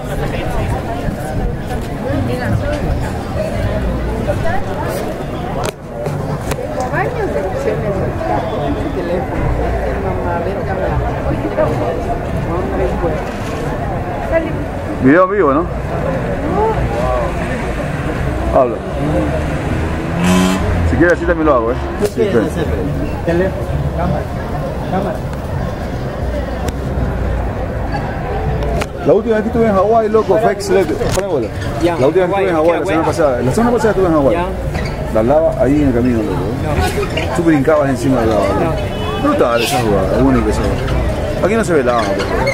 Video vivo, ¿no? Habla. Si quieres así también lo hago, ¿eh? Sí, cámara. La última vez que estuve en Hawái, loco, fue excelente. La última vez que estuve en Hawái, la semana pasada. La semana pasada estuve en Hawái. La lava ahí en el camino, loco. Tú brincabas encima de la lava. Brutal esa jugada, única esa jugada. Aquí no se ve lava, por favor.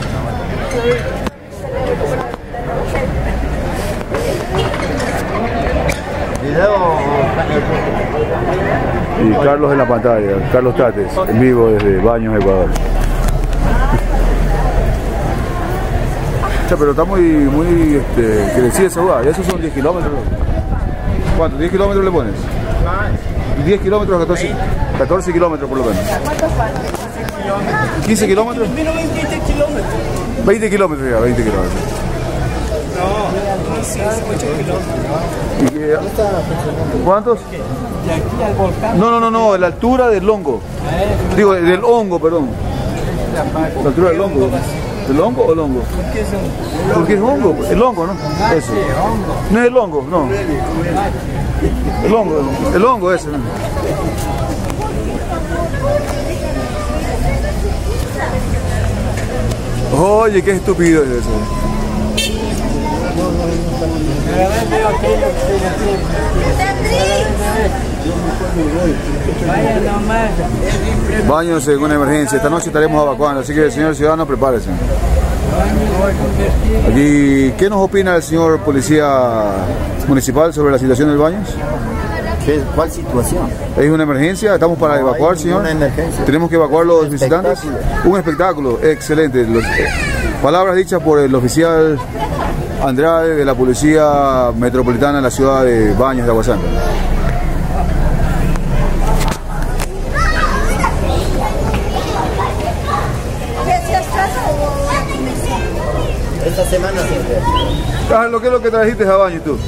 Y Carlos en la pantalla, Carlos Tates, en vivo desde Baños, Ecuador. Pero está muy crecida esa jugada, ya esos son 10 kilómetros. ¿Cuánto? ¿10 kilómetros le pones? 10 kilómetros, 14 kilómetros por lo menos. 15 kilómetros. 20 kilómetros ya, 20 kilómetros. No, 8 kilómetros. ¿Cuántos? De aquí al volcán. No, la altura del hongo. Digo, del hongo, perdón. La altura del hongo. ¿El hongo o el hongo? Porque es hongo, el hongo, ¿no? Eso. No es el hongo, no. El hongo ese, ¿no? Oye, qué estúpido es eso. Baños en una emergencia. Esta noche estaremos evacuando, así que, señor ciudadano, prepárese. Aquí, ¿qué nos opina el señor policía municipal sobre la situación del Baños? ¿Cuál situación? Es una emergencia, estamos para evacuar, señor. Una emergencia. Tenemos que evacuar los visitantes. Un espectáculo, excelente. Palabras dichas por el oficial Andrade de la Policía Metropolitana en la ciudad de Baños de Agua Santa. Esta semana siempre. ¿Qué es lo que trajiste a Baños tú?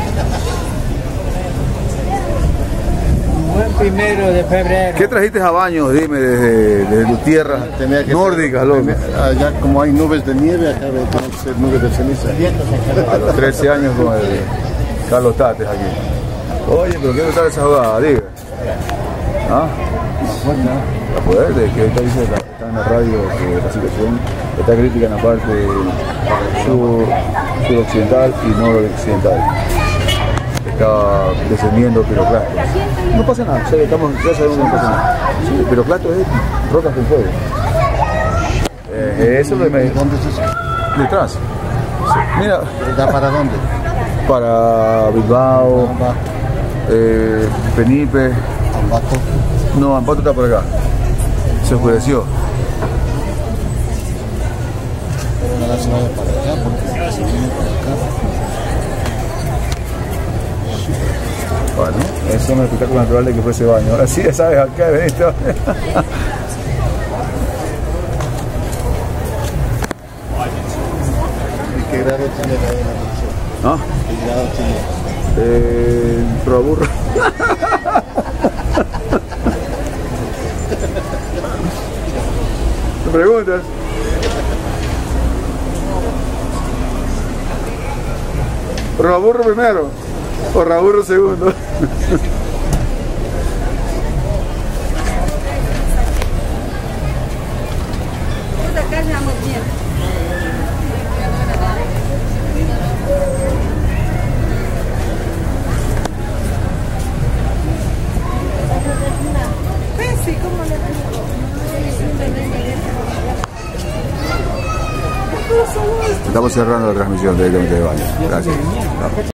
Buen 1 de febrero. ¿Qué trajiste a Baños, dime, desde tu tierra nórdica, loco? Allá como hay nubes de nieve, acá tenemos que ser nubes de ceniza. A los 13 años con el Carlos Tates aquí. Oye, pero ¿qué tal esa jugada? Diga. ¿Ah? La poder de que ahorita dice está en la radio que la situación está crítica en la parte suroccidental y noroccidental. Está descendiendo piroclastos. No pasa nada, ya sabemos que no pasa nada. Sí, piroclastos es rocas con fuego. Eso es lo de medio. ¿Dónde es eso? Detrás. Sí. Mira. ¿Da para dónde? Para Bilbao, Penipe. Ambato. No, Ambato está por acá. Se oscureció. Pero no se vaya para acá porque si viene para acá. Bueno, es un espectáculo natural de que fuese Baño. Ahora sí, ya sabes, acá ven esto. ¿Qué grado tiene ahí en la producción? ¿Ah? ¿Qué grado tiene? Pro aburro. ¿Me preguntas? ¿Pro aburro primero? ¿O Raburro segundo? Estamos cerrando la transmisión directamente de Baños. Gracias.